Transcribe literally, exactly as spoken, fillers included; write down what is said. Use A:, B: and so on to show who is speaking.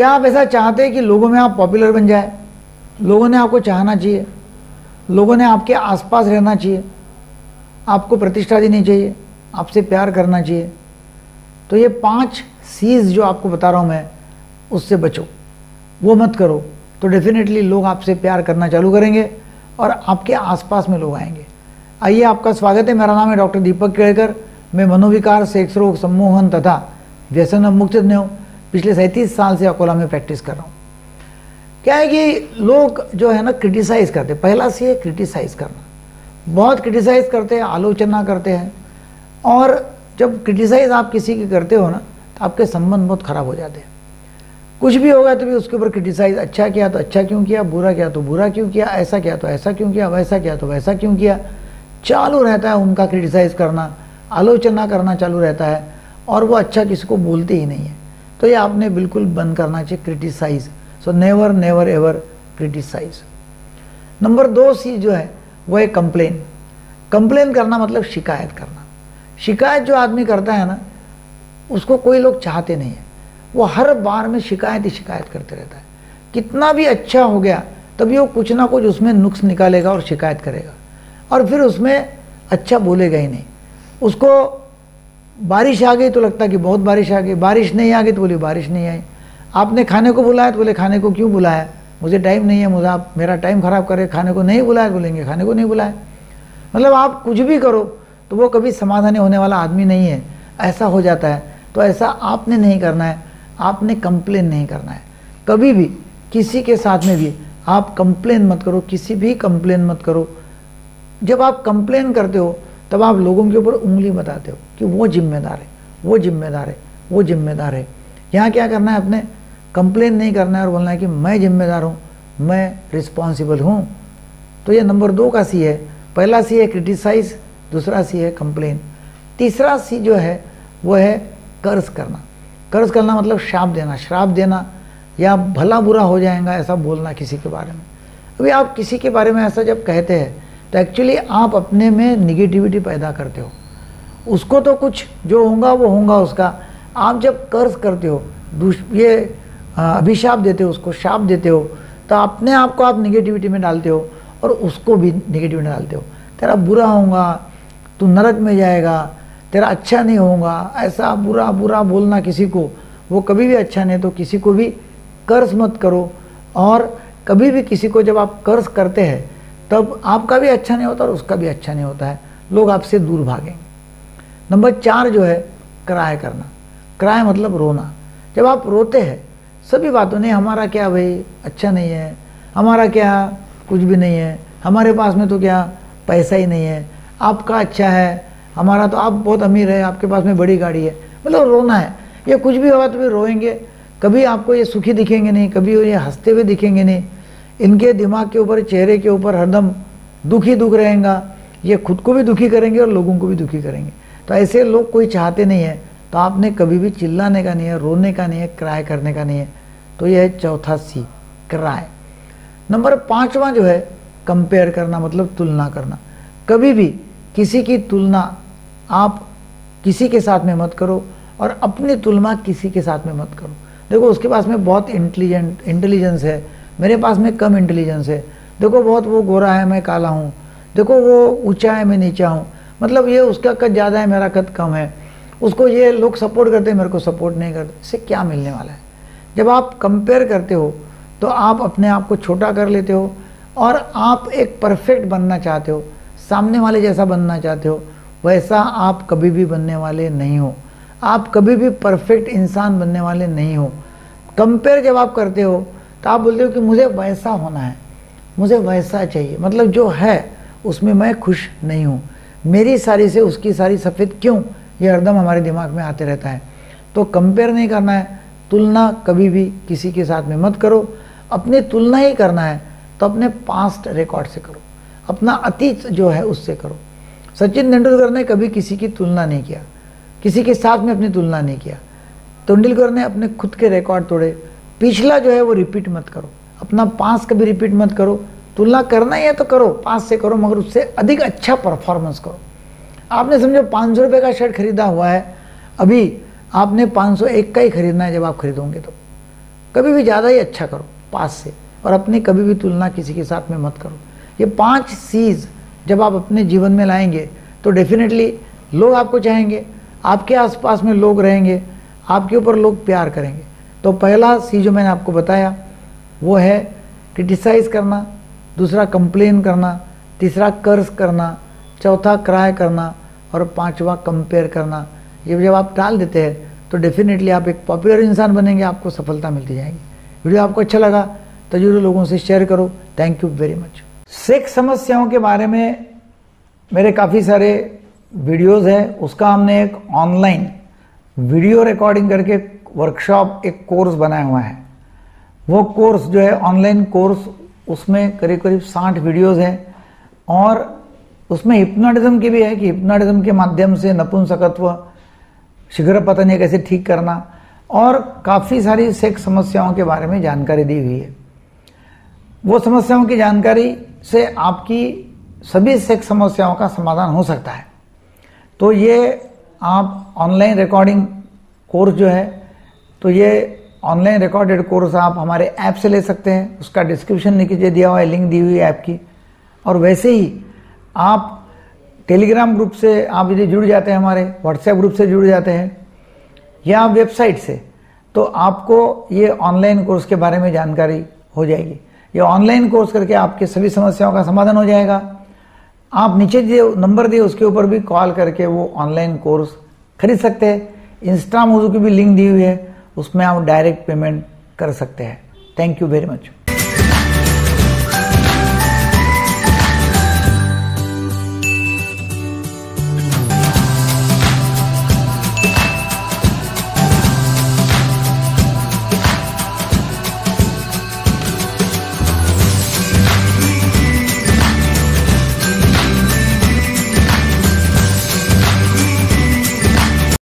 A: क्या आप ऐसा चाहते हैं कि लोगों में आप पॉपुलर बन जाए, लोगों ने आपको चाहना चाहिए, लोगों ने आपके आसपास रहना चाहिए, आपको प्रतिष्ठा देनी चाहिए, आपसे प्यार करना चाहिए? तो ये पांच सीज जो आपको बता रहा हूँ मैं, उससे बचो, वो मत करो, तो डेफिनेटली लोग आपसे प्यार करना चालू करेंगे और आपके आसपास में लोग आएंगे। आइए, आपका स्वागत है। मेरा नाम है डॉक्टर दीपक केड़कर। मैं मनोविकार, सेक्स रोग, सम्मोहन तथा व्यसन मुक्त तज्ञ हूँ। पिछले सैंतीस साल से अकोला में प्रैक्टिस कर रहा हूँ। क्या है कि लोग जो है ना क्रिटिसाइज करते हैं। पहला सी है क्रिटिसाइज करना, बहुत क्रिटिसाइज करते हैं, आलोचना करते हैं। और जब क्रिटिसाइज आप किसी की करते हो ना, तो आपके संबंध बहुत खराब हो जाते हैं। कुछ भी होगा तो भी उसके ऊपर क्रिटिसाइज, अच्छा किया तो अच्छा क्यों किया, बुरा किया तो बुरा क्यों किया, ऐसा किया तो ऐसा क्यों किया, वैसा किया तो वैसा क्यों किया, चालू रहता है उनका क्रिटिसाइज करना, आलोचना करना चालू रहता है, और वो अच्छा किसी को बोलते ही नहीं है। तो ये आपने बिल्कुल बंद करना चाहिए, criticize. So never never ever criticize. Number दो सी जो है वो है कंप्लेन। कंप्लेन करना मतलब शिकायत करना। शिकायत जो आदमी करता है ना, उसको कोई लोग चाहते नहीं है। वो हर बार में शिकायत ही शिकायत करते रहता है। कितना भी अच्छा हो गया तभी वो कुछ ना कुछ उसमें नुक्स निकालेगा और शिकायत करेगा, और फिर उसमें अच्छा बोलेगा ही नहीं। उसको बारिश आ गई तो लगता कि बहुत बारिश आ गई, बारिश नहीं आ गई तो बोली बारिश नहीं आई। आपने खाने को बुलाया तो बोले खाने को क्यों बुलाया, मुझे टाइम नहीं है, मुझे आप मेरा टाइम खराब करे। खाने को नहीं बुलाया तो बोलेंगे खाने को नहीं बुलाया। मतलब आप कुछ भी करो तो वो कभी समाधान होने वाला आदमी नहीं है, ऐसा हो जाता है। तो ऐसा आपने नहीं करना है, आपने कंप्लेन नहीं करना है। कभी भी किसी के साथ में भी आप कंप्लेन मत करो, किसी भी कंप्लेन मत करो। जब आप कंप्लेन करते हो तब आप लोगों के ऊपर उंगली बताते हो कि वो जिम्मेदार है, वो जिम्मेदार है, वो जिम्मेदार है। यहाँ क्या करना है, अपने कंप्लेन नहीं करना है और बोलना है कि मैं जिम्मेदार हूँ, मैं रिस्पॉन्सिबल हूँ। तो ये नंबर दो का सी है। पहला सी है क्रिटिसाइज, दूसरा सी है कंप्लेन, तीसरा सी जो है वो है कर्ज करना। कर्ज करना मतलब श्राप देना, श्राप देना या भला बुरा हो जाएगा ऐसा बोलना किसी के बारे में। अभी आप किसी के बारे में ऐसा जब कहते हैं तो एक्चुअली आप अपने में निगेटिविटी पैदा करते हो। उसको तो कुछ जो होगा वो होगा उसका। आप जब कर्ज करते हो, ये अभिशाप देते हो, उसको शाप देते हो, तो अपने आप को आप निगेटिविटी में डालते हो और उसको भी निगेटिविटी में डालते हो। तेरा बुरा होगा, तू नरक में जाएगा, तेरा अच्छा नहीं होगा, ऐसा बुरा बुरा बोलना किसी को, वो कभी भी अच्छा नहीं। तो किसी को भी कर्ज मत करो। और कभी भी किसी को जब आप कर्ज करते हैं तब आपका भी अच्छा नहीं होता और उसका भी अच्छा नहीं होता है, लोग आपसे दूर भागेंगे। नंबर चार जो है क्राय करना। क्राय मतलब रोना। जब आप रोते हैं सभी बातों ने, हमारा क्या भाई अच्छा नहीं है, हमारा क्या कुछ भी नहीं है, हमारे पास में तो क्या पैसा ही नहीं है, आपका अच्छा है, हमारा तो आप बहुत अमीर है, आपके पास में बड़ी गाड़ी है। मतलब रोना है। ये कुछ भी होगा तो भी रोएंगे। कभी आपको ये सुखी दिखेंगे नहीं, कभी ये हंसते हुए दिखेंगे नहीं। इनके दिमाग के ऊपर, चेहरे के ऊपर हरदम दुख ही दुख रहेगा। ये खुद को भी दुखी करेंगे और लोगों को भी दुखी करेंगे। तो ऐसे लोग कोई चाहते नहीं है। तो आपने कभी भी चिल्लाने का नहीं है, रोने का नहीं है, क्राय करने का नहीं है। तो यह है चौथा सी, क्राय। नंबर पांचवा जो है कंपेयर करना, मतलब तुलना करना। कभी भी किसी की तुलना आप किसी के साथ में मत करो और अपनी तुलना किसी के साथ में मत करो। देखो उसके पास में बहुत इंटेलिजेंट इंटेलिजेंस है, मेरे पास में कम इंटेलिजेंस है। देखो बहुत वो गोरा है, मैं काला हूँ। देखो वो ऊंचा है, मैं नीचा हूँ। मतलब ये उसका कद ज़्यादा है, मेरा कद कम है। उसको ये लोग सपोर्ट करते हैं, मेरे को सपोर्ट नहीं करते। इससे क्या मिलने वाला है? जब आप कंपेयर करते हो तो आप अपने आप को छोटा कर लेते हो और आप एक परफेक्ट बनना चाहते हो, सामने वाले जैसा बनना चाहते हो। वैसा आप कभी भी बनने वाले नहीं हो। आप कभी भी परफेक्ट इंसान बनने वाले नहीं हो। कंपेयर जब आप करते हो तो आप बोलते हो कि मुझे वैसा होना है, मुझे वैसा चाहिए। मतलब जो है उसमें मैं खुश नहीं हूँ। मेरी साड़ी से उसकी साड़ी सफ़ेद क्यों, ये हरदम हमारे दिमाग में आते रहता है। तो कंपेयर नहीं करना है, तुलना कभी भी किसी के साथ में मत करो। अपनी तुलना ही करना है तो अपने पास्ट रिकॉर्ड से करो, अपना अतीत जो है उससे करो। सचिन तेंदुलकर ने कभी किसी की तुलना नहीं किया, किसी के साथ में अपनी तुलना नहीं किया। तेंदुलकर ने अपने खुद के रिकॉर्ड तोड़े। पिछला जो है वो रिपीट मत करो, अपना पास कभी रिपीट मत करो। तुलना करना ही है तो करो, पास से करो, मगर उससे अधिक अच्छा परफॉर्मेंस करो। आपने समझो पाँच सौ रुपये का शर्ट खरीदा हुआ है, अभी आपने पाँच सौ एक का ही खरीदना है जब आप खरीदोगे तो कभी भी ज़्यादा ही अच्छा करो पास से, और अपनी कभी भी तुलना किसी के साथ में मत करो। ये पांच सीज जब आप अपने जीवन में लाएंगे तो डेफिनेटली लोग आपको चाहेंगे, आपके आसपास में लोग रहेंगे, आपके ऊपर लोग प्यार करेंगे। तो पहला सी जो मैंने आपको बताया वो है क्रिटिसाइज करना, दूसरा कंप्लेन करना, तीसरा कर्ज करना, चौथा क्राई करना और पांचवा कंपेयर करना। ये जब आप टाल देते हैं तो डेफिनेटली आप एक पॉपुलर इंसान बनेंगे, आपको सफलता मिलती जाएगी। वीडियो आपको अच्छा लगा तो जरूर लोगों से शेयर करो। Thank you very much. Sex समस्याओं के बारे में मेरे काफ़ी सारे वीडियोस है, उसका हमने एक ऑनलाइन वीडियो रिकॉर्डिंग करके वर्कशॉप, एक कोर्स बनाया हुआ है। वो कोर्स जो है ऑनलाइन कोर्स, उसमें करीब करीब साठ वीडियोस हैं और उसमें हिप्नोटिज्म की भी है कि हिप्नोटिज्म के माध्यम से नपुंसकत्व, शीघ्र पतन कैसे ठीक करना, और काफ़ी सारी सेक्स समस्याओं के बारे में जानकारी दी हुई है। वो समस्याओं की जानकारी से आपकी सभी सेक्स समस्याओं का समाधान हो सकता है। तो ये आप ऑनलाइन रिकॉर्डिंग कोर्स जो है, तो ये ऑनलाइन रिकॉर्डेड कोर्स आप हमारे ऐप से ले सकते हैं, उसका डिस्क्रिप्शन नीचे दिया हुआ है, लिंक दी हुई है ऐप की। और वैसे ही आप टेलीग्राम ग्रुप से आप यदि जुड़ जाते हैं, हमारे व्हाट्सएप ग्रुप से जुड़ जाते हैं या वेबसाइट से, तो आपको ये ऑनलाइन कोर्स के बारे में जानकारी हो जाएगी। ये ऑनलाइन कोर्स करके आपके सभी समस्याओं का समाधान हो जाएगा। आप नीचे जो नंबर दिए उसके ऊपर भी कॉल करके वो ऑनलाइन कोर्स खरीद सकते हैं। इंस्टा मोजो की भी लिंक दी हुई है, उसमें आप डायरेक्ट पेमेंट कर सकते हैं। Thank you very much.